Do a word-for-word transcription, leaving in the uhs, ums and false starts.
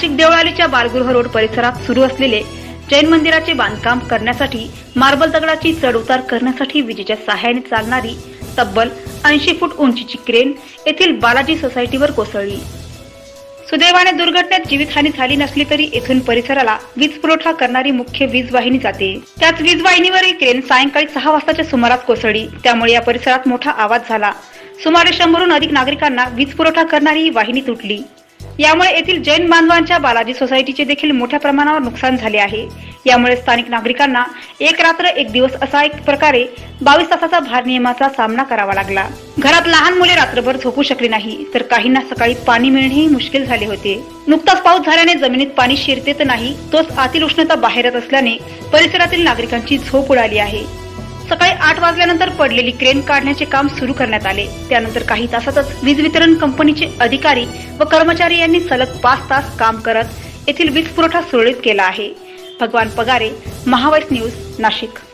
Nashik देवळालीच्या बालगृह road परिसरात सुरू असलेले जैन मंदिराचे बांधकाम करण्यासाठी मार्बल दगडाची चढ उतार करण्यासाठी विजेच्या सहाय्याने चालणारी तब्बल ऐंशी फूट उंचीची क्रेन येथील बालाजी सोसायटीवर कोसळली। सुदैवाने दुर्घटनेत जीवितहानी झाली नसली तरी येथून परिसराला वीज पुरवठा करणारी मुख्य वीज वाहिनी जाते। त्याच वीज वाहिनीवर ही क्रेन सायंकाळी सहा वाजताच्या सुमारास कोसळली। त्यामुळे या परिसरात मोठा आवाज झाला। सुमारे शंभरहून अधिक नागरिकांना वीज पुरवठा करणारी ही वाहिनी तुटली। यामुळे येथील जैन बांधवांच्या बालाजी सोसायटीचे देखील मोठ्या प्रमाणावर नुकसान झाले आहे। यामुळे स्थानिक नागरिकांना एक रात्र एक दिवस असा एक प्रकारे बावीस तासाचा भारनियमाचा सामना करावा लागला। घरात लहान मुले रात्रभर झोपू शकली नाही, तर काहींना सकाळी पाणी मिळणेही मुश्किल झाले होते। नुकताच पाऊस झाल्याने जमिनीत पाणी शिरते तर नाही, तोच आतील उष्णता बाहेर येत असल्याने परिसरातील नागरिकांची झोप उडाली आहे। सकाळी आठ वाजल्यानंतर पडलेली क्रेन काढण्याचे काम सुरू करण्यात आले। त्यानंतर काही तासातच वीज वितरण कंपनीचे अधिकारी व कर्मचारी यांनी सलग पाच तास काम करत येथील वीज पुरवठा सुरळीत केला आहे। भगवान पगारे, महावाईस न्यूज, नाशिक।